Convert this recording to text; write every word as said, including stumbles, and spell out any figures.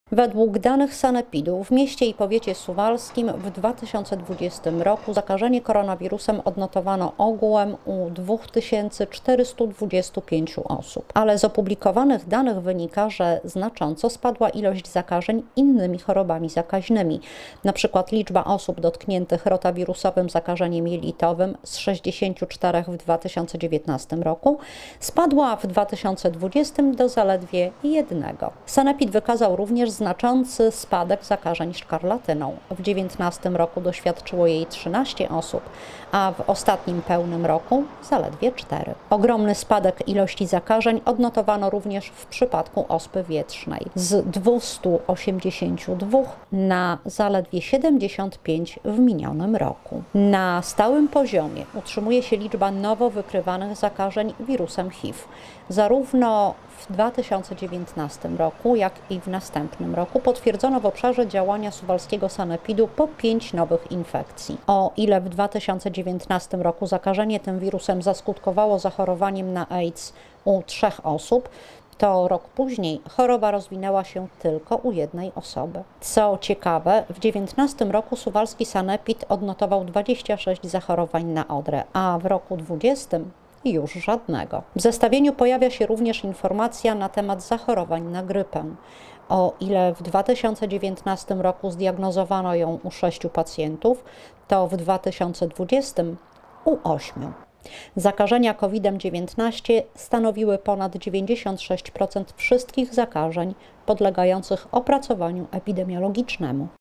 Według danych sanepidu w mieście i powiecie suwalskim w dwa tysiące dwudziestym roku zakażenie koronawirusem odnotowano ogółem u dwa tysiące czterysta dwadzieścia pięć osób. Ale z opublikowanych danych wynika, że znacząco spadła ilość zakażeń innymi chorobami zakaźnymi. Na przykład liczba osób dotkniętych rotawirusowym zakażeniem jelitowym z sześćdziesięciu czterech w dwa tysiące dziewiętnastym roku spadła w dwa tysiące dwudziestym do zaledwie jednego. Sanepid wykazał również znaczący spadek zakażeń szkarlatyną. W dwa tysiące dziewiętnastym roku doświadczyło jej trzynaście osób, a w ostatnim pełnym roku zaledwie cztery. Ogromny spadek ilości zakażeń odnotowano również w przypadku ospy wietrznej z dwustu osiemdziesięciu dwóch na zaledwie siedemdziesiąt pięć w minionym roku. Na stałym poziomie utrzymuje się liczba nowo wykrywanych zakażeń wirusem H I V. Zarówno w dwa tysiące dziewiętnastym roku, jak i w następnym roku potwierdzono w obszarze działania suwalskiego sanepidu po pięć nowych infekcji. O ile w dwa tysiące dziewiętnastym roku zakażenie tym wirusem zaskutkowało zachorowaniem na AIDS u trzech osób, to rok później choroba rozwinęła się tylko u jednej osoby. Co ciekawe, w dwa tysiące dziewiętnastym roku suwalski sanepid odnotował dwadzieścia sześć zachorowań na odrę, a w roku dwudziestym już żadnego. W zestawieniu pojawia się również informacja na temat zachorowań na grypę. O ile w dwa tysiące dziewiętnastym roku zdiagnozowano ją u sześciu pacjentów, to w dwa tysiące dwudziestym u ośmiu. Zakażenia kowidem dziewiętnaście stanowiły ponad dziewięćdziesiąt sześć procent wszystkich zakażeń podlegających opracowaniu epidemiologicznemu.